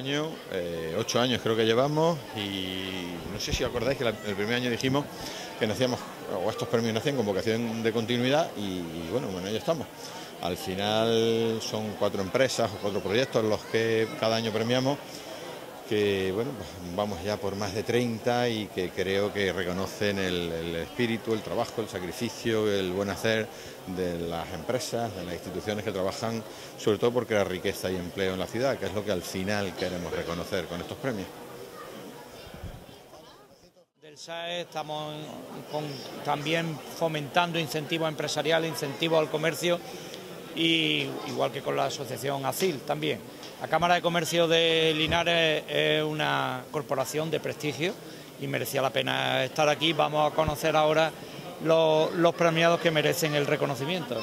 año, 8 años creo que llevamos, y no sé si acordáis que el primer año dijimos que nacíamos, o estos premios nacían con vocación de continuidad, y bueno, ahí estamos. Al final son 4 empresas o 4 proyectos los que cada año premiamos, que bueno, pues vamos ya por más de 30 y que creo que reconocen el espíritu, el trabajo, el sacrificio, el buen hacer de las empresas, de las instituciones que trabajan, sobre todo por crear riqueza y empleo en la ciudad, que es lo que al final queremos reconocer con estos premios. Del SAE estamos también fomentando incentivos empresariales, incentivos al comercio, y igual que con la asociación ACIL también. La Cámara de Comercio de Linares es una corporación de prestigio y merecía la pena estar aquí. Vamos a conocer ahora los premiados que merecen el reconocimiento.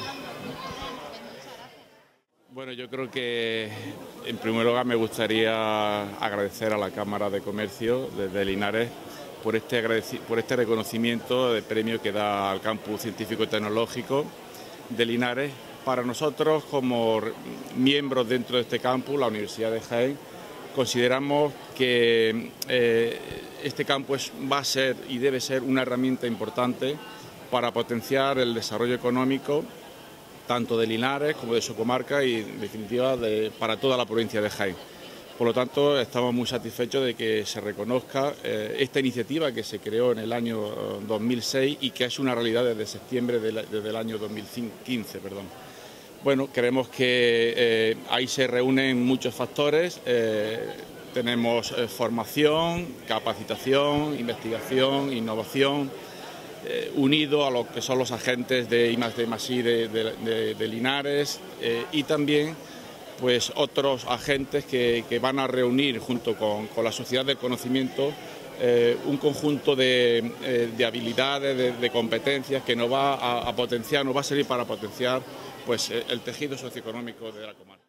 Bueno, yo creo que en primer lugar me gustaría agradecer a la Cámara de Comercio de Linares por este reconocimiento de premio que da al Campus Científico y Tecnológico de Linares. Para nosotros, como miembros dentro de este campus, la Universidad de Jaén, consideramos que este campus va a ser y debe ser una herramienta importante para potenciar el desarrollo económico tanto de Linares como de su comarca y, en definitiva, para toda la provincia de Jaén. Por lo tanto, estamos muy satisfechos de que se reconozca esta iniciativa que se creó en el año 2006 y que es una realidad desde septiembre desde el año 2015. Bueno, creemos que ahí se reúnen muchos factores. Tenemos formación, capacitación, investigación, innovación, unido a lo que son los agentes de I+D+I de Linares, y también pues otros agentes que van a reunir junto con la sociedad del conocimiento un conjunto de habilidades, de competencias que nos va a potenciar, nos va a servir para potenciar pues el tejido socioeconómico de la comarca.